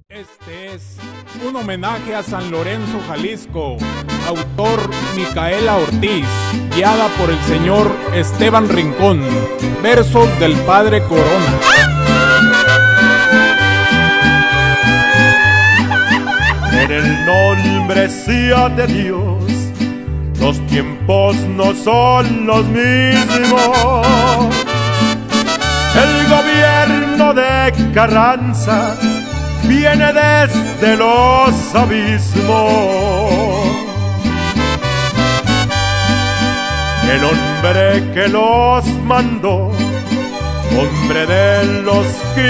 Este es un homenaje a San Lorenzo, Jalisco. Autor Micaela Ortiz, guiada por el señor Esteban Rincón. Versos del Padre Corona. En el nombre sea de Dios, los tiempos no son los mismos. El gobierno de Carranza viene desde los abismos. El hombre que los mandó, hombre de los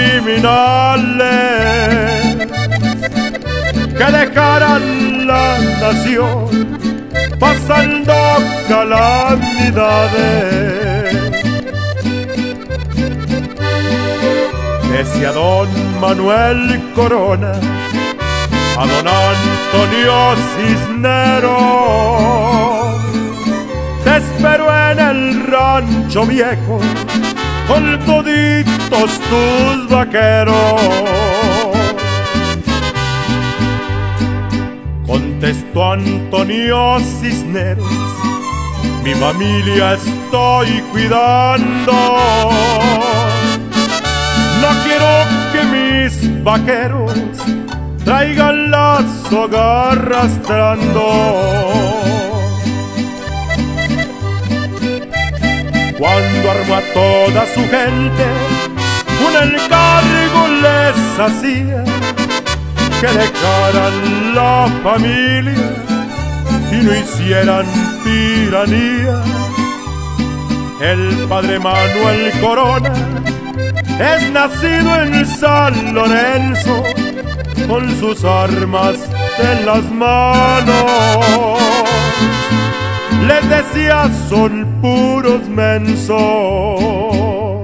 criminales, que dejaran la nación pasando calamidades. Decía don Manuel Corona a don Antonio Cisneros: te espero en el rancho viejo con toditos tus vaqueros. Contestó Antonio Cisneros: mi familia estoy cuidando. No quiero que mis vaqueros traigan la soga arrastrando. Cuando armó a toda su gente, un encargo les hacía: que dejaran la familia y no hicieran tiranía. El padre Manuel Corona es nacido en San Lorenzo, con sus armas en las manos. Les decía: son puros mensos.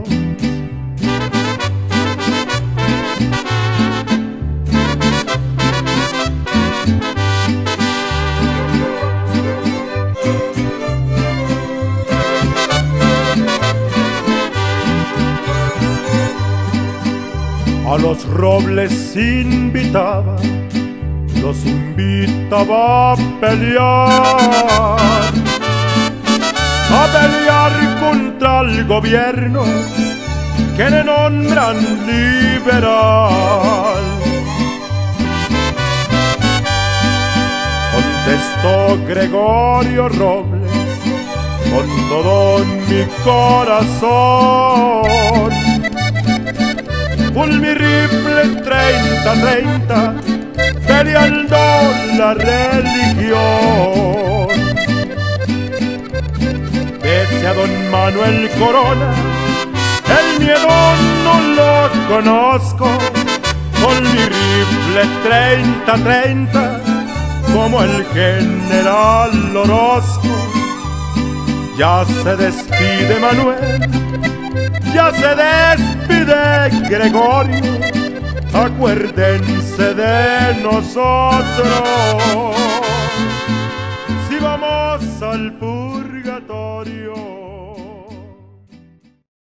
A los robles invitaba, los invitaba a pelear contra el gobierno que le nombran liberal. Contestó Gregorio Robles: con todo mi corazón, con mi rifle 30-30, peleando la religión. Pese a don Manuel Corona, el miedo no lo conozco. Con mi rifle 30-30, como el general Orozco. Ya se despide Manuel, ya se despide Gregorio, acuérdense de nosotros si vamos al purgatorio.